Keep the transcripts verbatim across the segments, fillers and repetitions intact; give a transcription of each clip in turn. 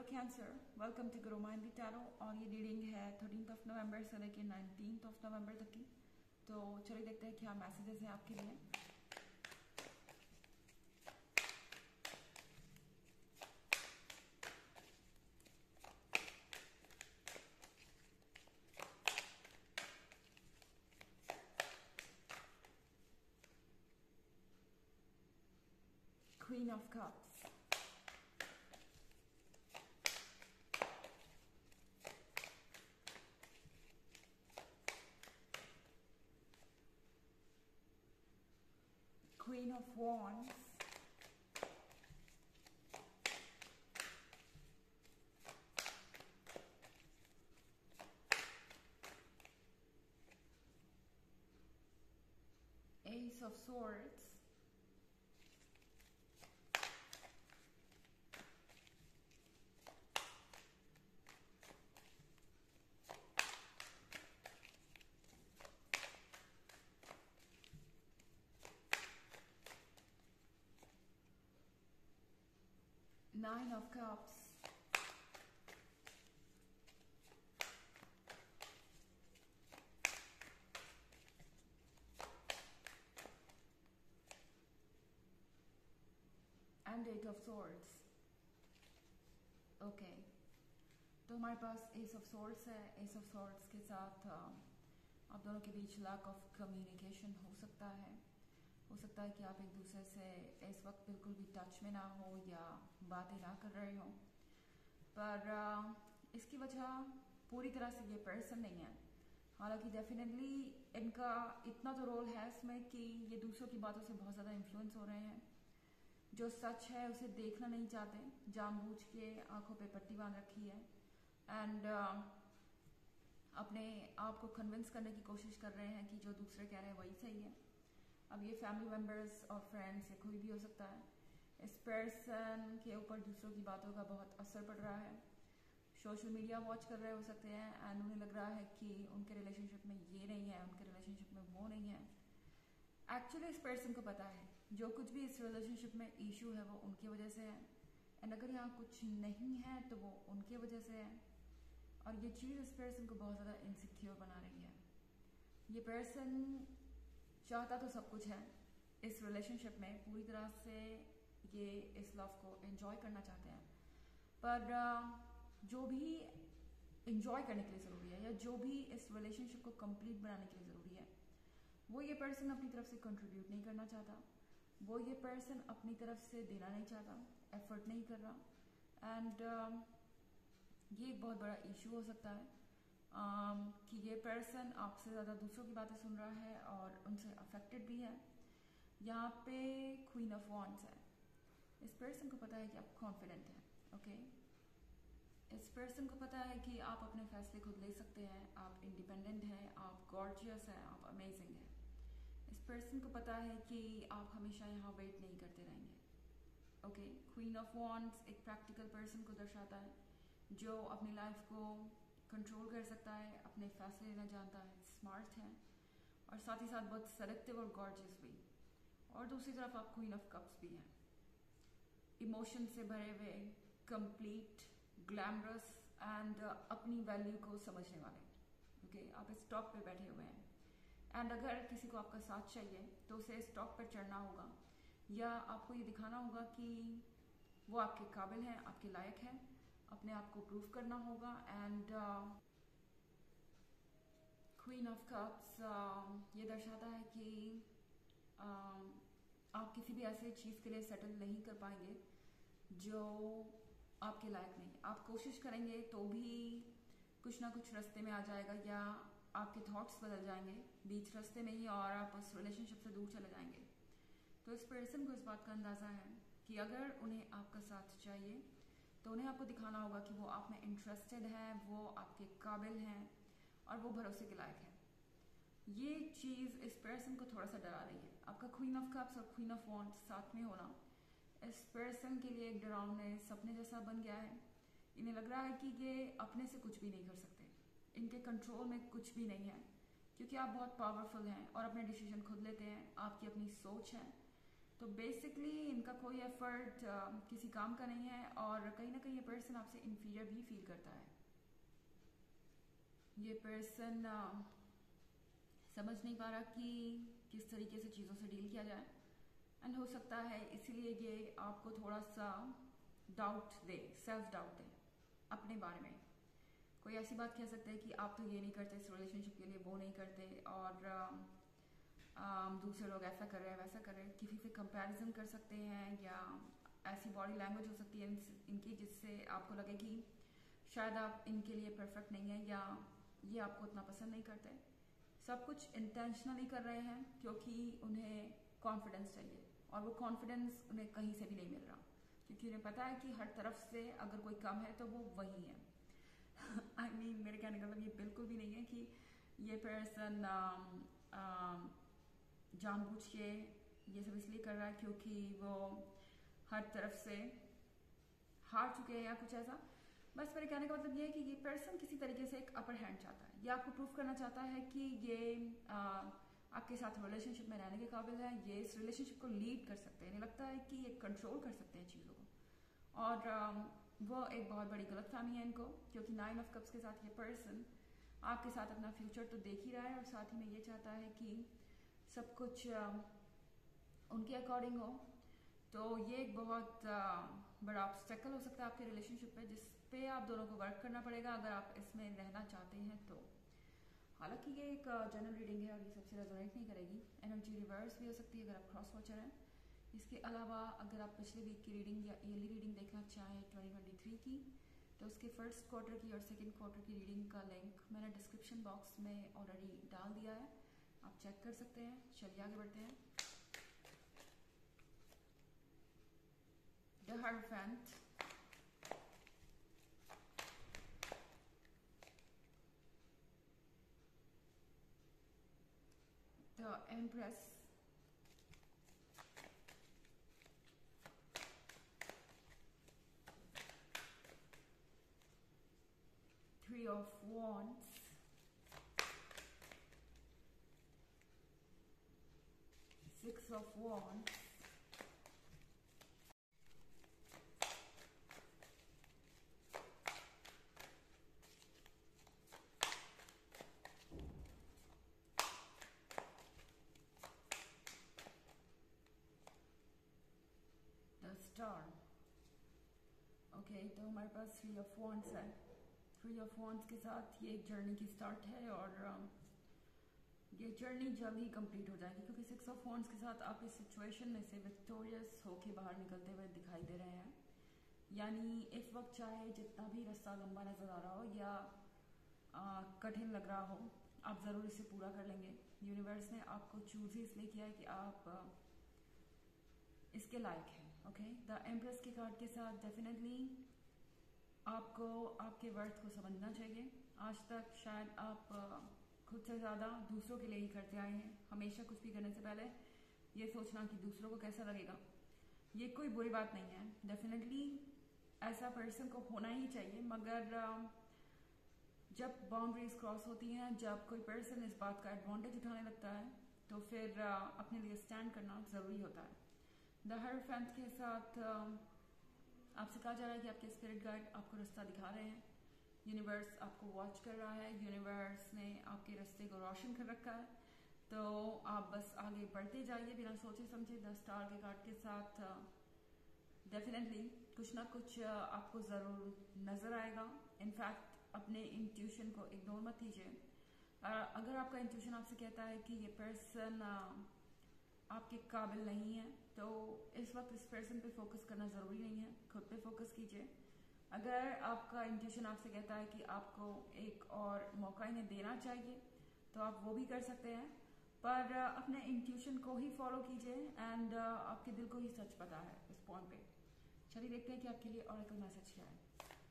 Cancer, welcome to Guru Mind Tarot. और ये reading है थर्टीन ऑफ नवंबर से लेकर नाइनटीन ऑफ नवंबर तक की। तो चलिए देखते हैं क्या मैसेजेस हैं आपके लिए। Queen of Cups, Queen of Wands, Ace of Swords, Nine of Cups, and Eight of Swords। Okay, तो हमारे पास एस ऑफ सॉर्ड्स है। एस ऑफ सॉर्ड्स के साथ आप दोनों के बीच लैक ऑफ कम्युनिकेशन हो सकता है। हो सकता है कि आप एक दूसरे से इस वक्त बिल्कुल भी टच में ना हो या बातें ना कर रहे हो, पर इसकी वजह पूरी तरह से ये पर्सन नहीं है। हालांकि डेफिनेटली इनका इतना तो रोल है इसमें कि ये दूसरों की बातों से बहुत ज़्यादा इन्फ्लुएंस हो रहे हैं। जो सच है उसे देखना नहीं चाहते, जानबूझ के आंखों पे पट्टी बांध रखी है एंड uh, अपने आप को कन्विंस करने की कोशिश कर रहे हैं कि जो दूसरे कह रहे हैं वही सही है। अब ये फैमिली मेंबर्स और फ्रेंड्स या कोई भी हो सकता है। इस पर्सन के ऊपर दूसरों की बातों का बहुत असर पड़ रहा है। सोशल मीडिया वॉच कर रहे हो सकते हैं एंड उन्हें लग रहा है कि उनके रिलेशनशिप में ये नहीं है, उनके रिलेशनशिप में वो नहीं है। एक्चुअली इस पर्सन को पता है जो कुछ भी इस रिलेशनशिप में इशू है वो उनकी वजह से है, एंड अगर यहाँ कुछ नहीं है तो वो उनकी वजह से है। और ये चीज़ इस पर्सन को बहुत ज़्यादा इनसिक्योर बना रही है। ये पर्सन चाहता तो सब कुछ है इस रिलेशनशिप में, पूरी तरह से ये इस लव को एंजॉय करना चाहते हैं, पर जो भी एंजॉय करने के लिए ज़रूरी है या जो भी इस रिलेशनशिप को कंप्लीट बनाने के लिए ज़रूरी है वो ये पर्सन अपनी तरफ से कंट्रीब्यूट नहीं करना चाहता। वो ये पर्सन अपनी तरफ से देना नहीं चाहता, एफर्ट नहीं कर रहा। एंड uh, ये एक बहुत बड़ा इशू हो सकता है um, कि ये पर्सन आपसे ज़्यादा दूसरों की बातें सुन रहा है और उनसे अफेक्टेड भी है। यहाँ पे क्वीन ऑफ वॉन्ड्स है। इस पर्सन को पता है कि आप कॉन्फिडेंट हैं। ओके, इस पर्सन को पता है कि आप अपने फैसले खुद ले सकते हैं, आप इंडिपेंडेंट हैं, आप गॉर्जियस हैं, आप अमेजिंग हैं। इस पर्सन को पता है कि आप हमेशा यहाँ वेट नहीं करते रहेंगे। ओके, क्वीन ऑफ वॉन्ड्स एक प्रैक्टिकल पर्सन को दर्शाता है जो अपनी लाइफ को कंट्रोल कर सकता है, अपने फैसले लेना जानता है, स्मार्ट है और साथ ही साथ बहुत सेलेक्टिव और गॉर्जियस भी। और दूसरी तरफ आप क्वीन ऑफ कप्स भी हैं, इमोशन से भरे हुए, कंप्लीट, ग्लैमरस एंड अपनी वैल्यू को समझने वाले। ओके okay, आप इस टॉप पे बैठे हुए हैं एंड अगर किसी को आपका साथ चाहिए तो उसे इस टॉप पर चढ़ना होगा या आपको ये दिखाना होगा कि वो आपके काबिल हैं, आपके लायक हैं, अपने आप को प्रूव करना होगा। एंड क्वीन ऑफ कप्स ये दर्शाता है कि uh, आप किसी भी ऐसे चीज़ के लिए सेटल नहीं कर पाएंगे जो आपके लायक नहीं। आप कोशिश करेंगे तो भी कुछ ना कुछ रास्ते में आ जाएगा या आपके थॉट्स बदल जाएंगे बीच रास्ते में ही और आप उस रिलेशनशिप से दूर चले जाएंगे। तो इस पर्सन को इस बात का अंदाज़ा है कि अगर उन्हें आपका साथ चाहिए तो उन्हें आपको दिखाना होगा कि वो आप में इंटरेस्टेड है, वो आपके काबिल हैं और वो भरोसे के लायक है। ये चीज़ इस पर्सन को थोड़ा सा डरा रही है। आपका क्वीन ऑफ कप्स और क्वीन ऑफ वॉन्ड्स साथ में होना इस पर्सन के लिए एक डरावने सपने जैसा बन गया है। इन्हें लग रहा है कि ये अपने से कुछ भी नहीं कर सकते, इनके कंट्रोल में कुछ भी नहीं है, क्योंकि आप बहुत पावरफुल हैं और अपने डिसीजन खुद लेते हैं, आपकी अपनी सोच है तो बेसिकली इनका कोई एफर्ट किसी काम का नहीं है और कहीं ना कहीं ये पर्सन आपसे इन्फीरियर भी फील करता है। ये पर्सन समझ नहीं पा रहा कि किस तरीके से चीज़ों से डील किया जाए एंड हो सकता है इसीलिए ये आपको थोड़ा सा डाउट दे, सेल्फ डाउट दे अपने बारे में। कोई ऐसी बात कह सकते हैं कि आप तो ये नहीं करते इस रिलेशनशिप के लिए, वो नहीं करते, और आ, दूसरे लोग ऐसा कर रहे हैं वैसा कर रहे हैं, किसी से कंपैरिजन कर सकते हैं, या ऐसी बॉडी लैंग्वेज हो सकती है इनकी जिससे आपको लगे कि शायद आप इनके लिए परफेक्ट नहीं है या ये आपको उतना पसंद नहीं करते। सब कुछ इंटेंशनली कर रहे हैं क्योंकि उन्हें कॉन्फिडेंस चाहिए और वो कॉन्फिडेंस उन्हें कहीं से भी नहीं मिल रहा, क्योंकि उन्हें पता है कि हर तरफ से अगर कोई कम है तो वो वही है। आई I मीन mean, मेरे कहने का मतलब ये बिल्कुल भी नहीं है कि ये पर्सन जानबूझ के ये सब इसलिए कर रहा है क्योंकि वो हर तरफ से हार चुके हैं या कुछ ऐसा। बस मेरे कहने का मतलब ये है कि ये पर्सन किसी तरीके से एक अपर हैंड चाहता है, ये आपको प्रूफ करना चाहता है कि ये आ, आपके साथ रिलेशनशिप में रहने के काबिल है, ये इस रिलेशनशिप को लीड कर सकते हैं। इन्हें लगता है कि ये कंट्रोल कर सकते हैं चीज़ों को, और आ, वो एक बहुत बड़ी गलत फहमी है इनको, क्योंकि नाइन ऑफ कप्स के साथ ये पर्सन आपके साथ अपना फ्यूचर तो देख ही रहा है और साथ ही में ये चाहता है कि सब कुछ आ, उनके अकॉर्डिंग हो। तो ये एक बहुत आ, बड़ा ऑब्स्टेकल हो सकता है आपके रिलेशनशिप पे, जिस पे आप दोनों को वर्क करना पड़ेगा अगर आप इसमें रहना चाहते हैं तो। हालांकि ये एक जनरल रीडिंग है और ये सबसे रेजोनेट नहीं करेगी, एनर्जी रिवर्स भी हो सकती है अगर आप क्रॉस वॉचर हैं। इसके अलावा अगर आप पिछले वीक की रीडिंग या ईयरली रीडिंग देखना चाहें ट्वेंटी ट्वेंटी थ्री की, तो उसके फर्स्ट क्वार्टर की और सेकंड क्वार्टर की रीडिंग का लिंक मैंने डिस्क्रिप्शन बॉक्स में ऑलरेडी डाल दिया है, आप चेक कर सकते हैं। चलिए आगे बढ़ते हैं। The Hierophant, the Empress, Three of Wands, Six of Wands, the Star। Okay, तो हमारे पास थ्री ऑफ वॉन्ड्स है। थ्री ऑफ वॉन्ड्स के साथ ये एक जर्नी की स्टार्ट है और ये जर्नी जल्द ही कंप्लीट हो जाएगी, क्योंकि सिक्स ऑफ वॉन्ड्स के साथ आप इस सिचुएशन में से विक्टोरियस होके बाहर निकलते हुए दिखाई दे रहे हैं। यानी इस वक्त चाहे जितना भी रास्ता लंबा नजर आ रहा हो या आ, कठिन लग रहा हो, आप ज़रूर इसे पूरा कर लेंगे। यूनिवर्स ने आपको चूज ही इसलिए किया है कि आप आ, इसके लायक हैं। ओके, द एम्प्रेस के कार्ड के साथ डेफिनेटली आपको आपके वर्थ को समझना चाहिए। आज तक शायद आप आ, खुद से ज़्यादा दूसरों के लिए ही करते आए हैं। हमेशा कुछ भी करने से पहले ये सोचना कि दूसरों को कैसा लगेगा। ये कोई बुरी बात नहीं है, डेफिनेटली ऐसा पर्सन को होना ही चाहिए, मगर जब बाउंड्रीज क्रॉस होती हैं, जब कोई पर्सन इस बात का एडवांटेज उठाने लगता है, तो फिर अपने लिए स्टैंड करना ज़रूरी होता है। द हierophant के साथ आपसे कहा जा रहा है कि आपके स्पिरिट गाइड आपको रास्ता दिखा रहे हैं। यूनिवर्स आपको वॉच कर रहा है, यूनिवर्स ने आपके रास्ते को रोशन कर रखा है, तो आप बस आगे बढ़ते जाइए बिना सोचे समझे। द स्टार के कार्ड के साथ डेफिनेटली कुछ ना कुछ आपको ज़रूर नज़र आएगा। इनफैक्ट अपने इंट्यूशन को इग्नोर मत कीजिए। अगर आपका इंट्यूशन आपसे कहता है कि ये पर्सन आपके काबिल नहीं है, तो इस वक्त इस पर्सन पे फोकस करना ज़रूरी नहीं है, खुद पे फोकस कीजिए। अगर आपका इंट्यूशन आपसे कहता है कि आपको एक और मौका इन्हें देना चाहिए, तो आप वो भी कर सकते हैं, पर अपने इंट्यूशन को ही फॉलो कीजिए एंड आपके दिल को ही सच पता है इस पॉइंट पे। चलिए देखते हैं कि आपके लिए ऑरेकल मैसेज क्या है।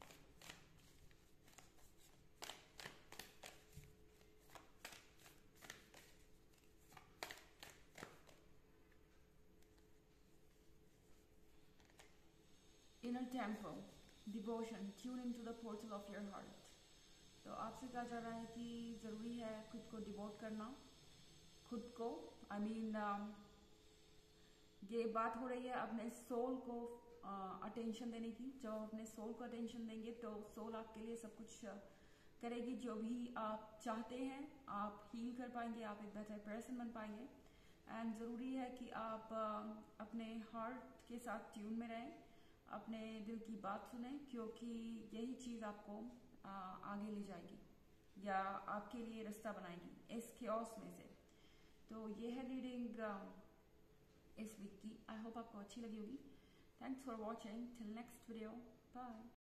Inner temple, devotion, tune in to the portal of your heart. तो आपसे कहा जा रहा है कि ज़रूरी है खुद को डिवोट करना, खुद को आई I मीन mean, ये बात हो रही है अपने सोल को अटेंशन देने की। जब आप अपने सोल को अटेंशन देंगे तो सोल आपके लिए सब कुछ करेगी। जो भी आप चाहते हैं आप हील कर पाएंगे, आप एक बेटर पर्सन बन पाएंगे। एंड ज़रूरी है कि आप अपने हार्ट के साथ ट्यून में रहें, अपने दिल की बात सुनें, क्योंकि यही चीज़ आपको आगे ले जाएगी या आपके लिए रास्ता बनाएगी इस chaos में से। तो ये है रीडिंग इस वीक की। आई होप आपको अच्छी लगी होगी। Thanks for watching. Till next video, bye.